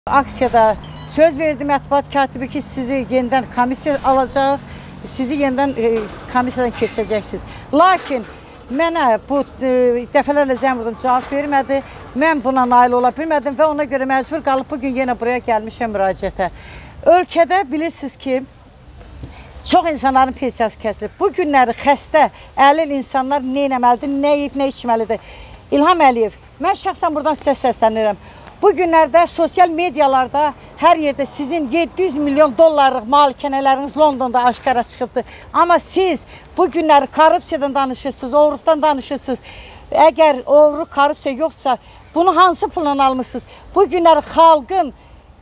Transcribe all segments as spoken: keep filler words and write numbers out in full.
Aksiyada söz verdi mətbuat katibi ki, sizi yenidən komissiya alacaq, sizi yenidən e, komissiyadan keçəcəksiniz. Lakin mənə bu e, dəfələrlə zəng vurdum, cavab vermədi. Mən buna nail ola bilmədim və ona görə məcbur qalıb bugün yenə buraya gəlmişəm müraciətə. Ölkədə bilirsiniz ki, çox insanların pensiyası kəsilib. Bu günləri xəstə, əlil insanlar nə etməlidir, nə yeyib, nə içməlidir? İlham Əliyev, mən şəxsən buradan sizə səslənirəm. Bu günlərdə sosial medialarda hər yerdə sizin yeddi yüz milyon dollarlıq malikanələriniz Londonda aşkara çıxıbdır. Amma siz bu günləri korrupsiyadan danışırsınız, oğurluqdan danışırsınız. Əgər oğurluq, korrupsiya yoxsa bunu hansı pulla almışsınız? Bu günləri xalqın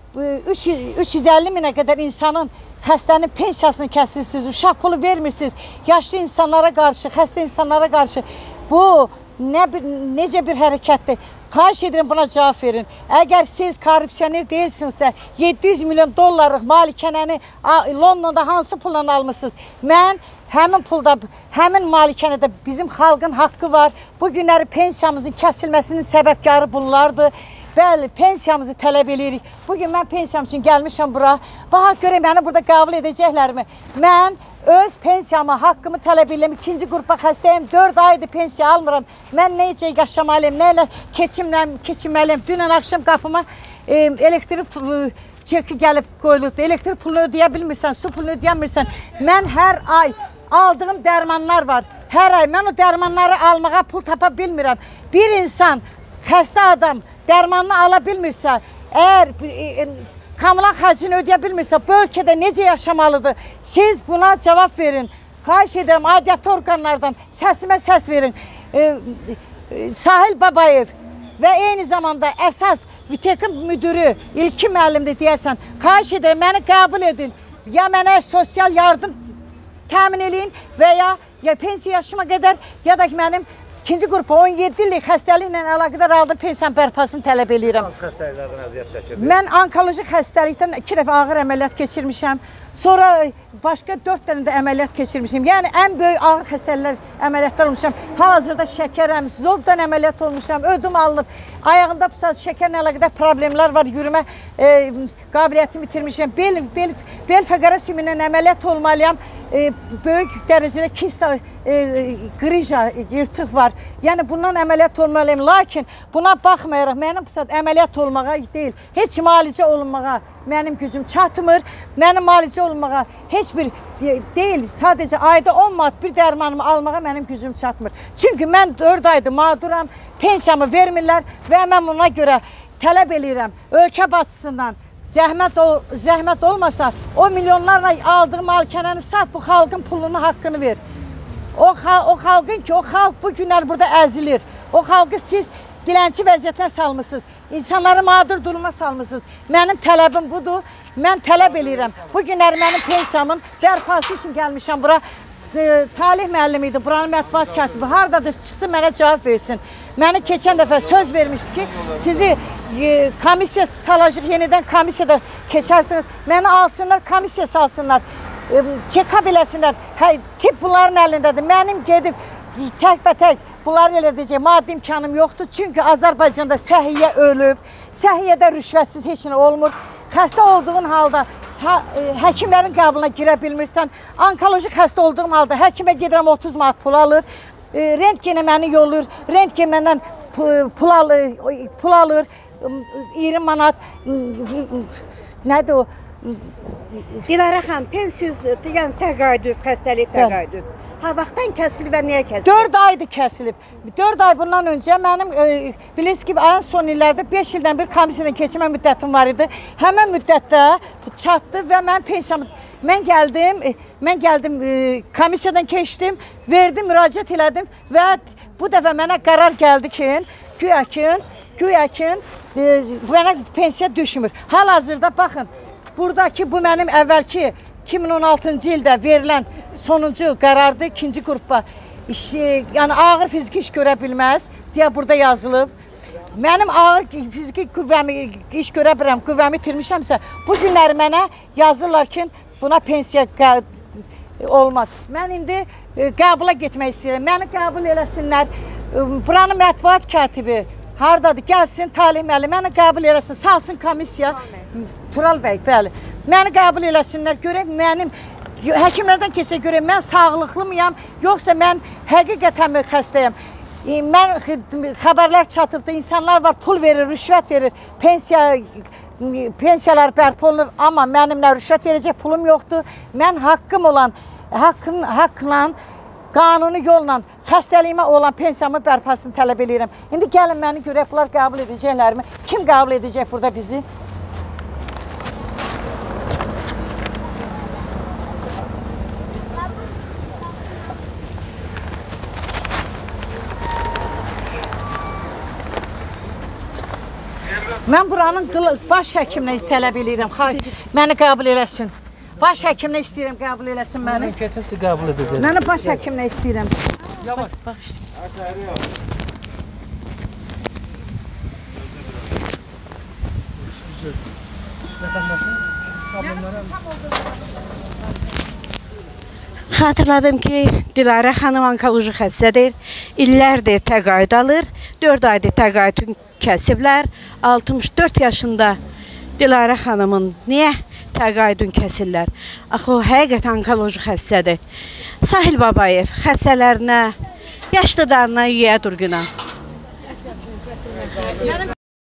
üç yüz əlli minə qədər insanın xəstənin pensiyasını kəsirsiniz, uşaq pulu vermirsiniz. Yaşlı insanlara qarşı, xəstə insanlara qarşı bu nə bir, necə bir hərəkətdir? Xahiş edirəm, buna cavab verin. Əgər siz korrupsioner deyilsinizsə, yeddi yüz milyon dollarlıq malikanəni Londonda hansı pulla almışsınız? Mən həmin pulda, həmin malikanədə bizim xalqın haqqı var. Bu günləri pensiyamızın kəsilməsinin səbəbkarı bunlardır. Bəli, pensiyamızı tələb edirik. Bugün mən pensiyam üçün gəlmişəm bura. Bax, görə məni burada qəbul edəcəklərimi. Mən öz pensiyamı, haqqımı tələb edirəm. İkinci qrupa xəstəyim, dörd aydır pensiya almıram. Mən necə yaşamalıyım, nə ilə keçinməliyim. Dünən axşam qapıma e, elektrik çeki gəlib qoyulubdur. Elektrik pulunu ödəyə bilmirsən, su pulunu ödəyəmirsən. Mən hər ay aldığım dərmanlar var. Hər ay mən o dərmanları almağa pul tapa bilmirəm. Bir insan, xəstə adam dərmanını ala bilmirsə, əgər e, kamulan xərcini ödəyə bilmirsə, bu ölkədə necə yaşamalıdır? Siz buna cavab verin. Xahiş edirəm, aidiyyatı orqanlardan səsimə səs verin. E, e, Sahil Babayev və eyni zamanda əsas VİTEK-in müdürü İlkin müəllimdir deyəsən. Xahiş edirəm, məni qəbul edin. Ya mənə sosial yardım təmin edin və ya, ya pensiya yaşıma qədər, ya da mənim İkinci qrupa on yeddi illik xəstəliklə əlaqədar aldığım pensiyanın bərpasını tələb edirəm. Hansı xəstəliklərdən əziyyət çəkirsiniz? Mən onkoloji xəstəlikdən iki dəfə ağır əməliyyat keçirmişəm. Sonra başqa dörd dənə də əməliyyat keçirmişəm. Yəni ən böyük ağır xəstəliklər əməliyyatlar olmuşam. Hal-hazırda şəkərəm, zobdan əməliyyat olmuşam, ödüm alınıb. Ayağımda şəkərlə əlaqədar problemlər var, yürümə e, qabiliyyətimi itirmişəm. Bel, bel, bel fəqərə sümüyündən əməliyyat olmalıyam. E, böyük dərəcədə kista, e, qrija, yırtıq var. Yəni bundan əməliyyat olmalıyım. Lakin buna baxmayaraq, mənim bu saat əməliyyat olmağa deyil, heç müalicə olunmağa mənim gücüm çatmır. Mənim müalicə olunmağa heç bir e, deyil, sadəcə ayda on manat bir dərmanımı almağa mənim gücüm çatmır. Çünki mən dörd aydır mağduram, pensiyamı vermirlər və mən buna görə tələb eləyirəm ölkə başçısından. Zəhmət, ol, zəhmət olmasa, o milyonlarla aldığım malikanəni sat, bu xalqın pulunu, haqqını ver. O, o xalqın ki, o xalq bu günlər burada əzilir. O xalqı siz dilənçi vəziyyətinə salmışsınız, insanları mağdur duruma salmışsınız. Mənim tələbim budur, mən tələb eləyirəm. Bu günləri mənim pensiyamın bərpası üçün gəlmişəm bura. E, Talih müəllim idi, buranın mətbuat katibi. Haradadır, çıxsın mənə cavab versin. Məni keçən dəfə söz vermişdi ki, sizi e, komissiya salacaq, yenidən komissiyada keçərsiniz. Məni alsınlar, komissiya salsınlar, e, çeka biləsinlər. Hə, tip bunların əlindədir. Mənim gedib tək və tək bunları elə deyəcək, maddi imkanım yoxdur. Çünki Azərbaycanda səhiyyə ölüb, səhiyyədə rüşvətsiz heç nə olmur. Xəstə olduğun halda hə, e, həkimlərin qəbuluna girə bilmirsən. Onkoloji xəstə olduğum halda həkimə gedirəm otuz manat pul alır. E, rentgenə məni yolur, rentgen məndən pul alır, pul alır iyirmi manat. Nədir o? Dilarə xanım, pensiya, yəni təqaüdüz, xəstəlik təqaüdüz. Ha, vaxtdan kəsilib və niyə kəsilib? dörd aydır kəsilib. dörd ay bundan öncə mənim, e, bilirsiniz ki, ayın son illərdə beş ildən bir komissiyadan keçmə müddətim var idi. Həmən müddətdə çatdı və mən pensiyamı, mən gəldim, e, mən gəldim, e, komissiyadan keçdim, verdim, müraciət elədim və bu dəfə mənə qərar gəldi ki, güya ki, güya ki, e, mənə pensiya düşmür. Hal-hazırda baxın, buradakı bu mənim əvvəlki iki min on altıncı ildə verilən sonuncu qərardır, ikinci qrupa. İş, yəni ağır fiziki iş görə bilməz deyə burada yazılıb. Mənim ağır fiziki qüvvəmi, iş görə bilirəm, qüvvəmi itirmişəmsə, bu günləri mənə yazırlar ki, buna pensiya olmaz. Mən indi qəbula getmək istəyirəm, məni qəbul eləsinlər. Buranın mətbuat katibi hardadır? Gəlsin Talih müəllim, məni qəbul eləsin, salsın komissiya. Tural bəy, bəli. Məni qəbul eləsinlər, görək mənim həkimlərdən keçsə görək mən sağlıqlıyam, yoxsa mən həqiqətən xəstəyəm. Mən xəbərlər çatıbdı, insanlar var, pul verir, rüşvət verir, pensiya pensiyalar bərpa olunur, amma mənim nə rüşvət verəcək pulum yoxdur. Mən haqqım olan, haqqın, haqqla, qanuni yolla xəstəliyimə olan pensiyamı bərpasını tələb edirəm. İndi gəlin məni görək, bunlar qəbul edəcəklərmi? Kim qəbul edəcək burada bizi? Mən buranın baş həkiminə tələb edirəm, məni qəbul eləsin. Baş həkiminə istəyirəm, qəbul eləsin məni. Mən keçəsi qəbul edəcək. Məni baş həkiminə istəyirəm. Yavaş. Xatırladım ki, Dilarə xanım onkoloji xəstədir. İllərdir təqaüd alır. dörd aydır təqaüdünü kəsiblər. altmış dörd yaşında Dilarə xanımın niyə təqaüdünü kəsirlər? Axı o həqiqətən onkoloji xəstədir. Sahil Babayev xəstələrinə, yaşlılarına yiyə durğuna.